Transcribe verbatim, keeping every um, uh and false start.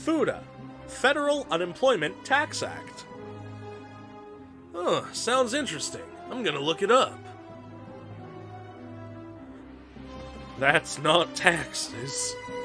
Futa, Federal Unemployment Tax Act. Oh, sounds interesting. I'm gonna look it up. That's not taxes.